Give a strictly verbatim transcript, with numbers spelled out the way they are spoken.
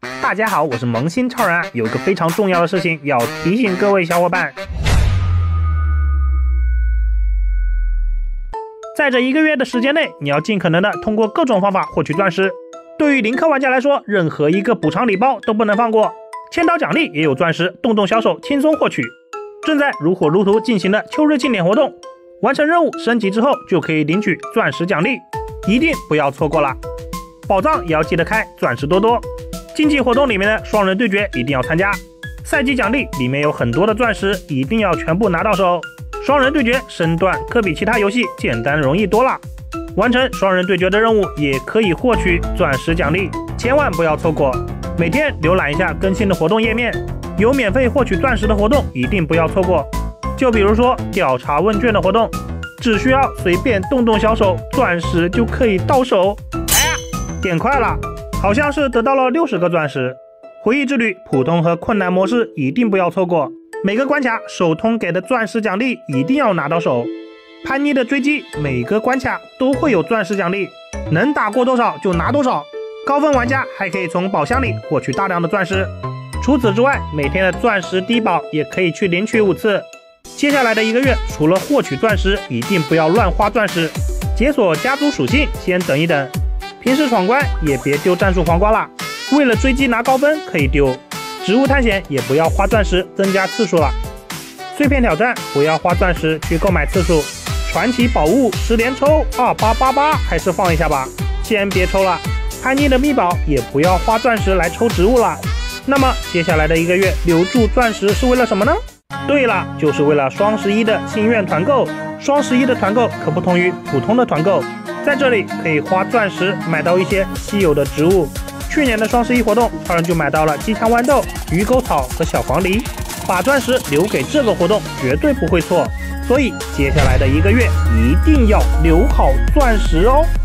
大家好，我是萌新超人啊，有一个非常重要的事情要提醒各位小伙伴。在这一个月的时间内，你要尽可能的通过各种方法获取钻石。对于零氪玩家来说，任何一个补偿礼包都不能放过。签到奖励也有钻石，动动小手轻松获取。正在如火如荼进行的秋日庆典活动，完成任务升级之后就可以领取钻石奖励，一定不要错过了。宝藏也要记得开，钻石多多。竞技活动里面的双人对决一定要参加，赛季奖励里面有很多的钻石，一定要全部拿到手。双人对决身段可比其他游戏简单容易多了，完成双人对决的任务也可以获取钻石奖励，千万不要错过。每天浏览一下更新的活动页面，有免费获取钻石的活动一定不要错过。就比如说调查问卷的活动，只需要随便动动小手，钻石就可以到手。哎呀，点快了，好像是得到了六十个钻石。回忆之旅普通和困难模式一定不要错过，每个关卡手通给的钻石奖励一定要拿到手。叛逆的追击每个关卡都会有钻石奖励，能打过多少就拿多少。高分玩家还可以从宝箱里获取大量的钻石。除此之外，每天的钻石低保也可以去领取五次。接下来的一个月，除了获取钻石，一定不要乱花钻石。解锁家族属性先等一等，平时闯关也别丢战术皇冠了，为了追击拿高分可以丢。植物探险也不要花钻石增加次数了。碎片挑战不要花钻石去购买次数。传奇宝物十连抽二八八八还是放一下吧，先别抽了。叛逆的秘宝也不要花钻石来抽植物了。那么接下来的一个月留住钻石是为了什么呢？对了，就是为了双十一的心愿团购。双十一的团购可不同于普通的团购，在这里可以花钻石买到一些稀有的植物。去年的双十一活动，超人就买到了机枪豌豆、鱼钩草和小黄梨，把钻石留给这个活动绝对不会错。所以接下来的一个月一定要留好钻石哦。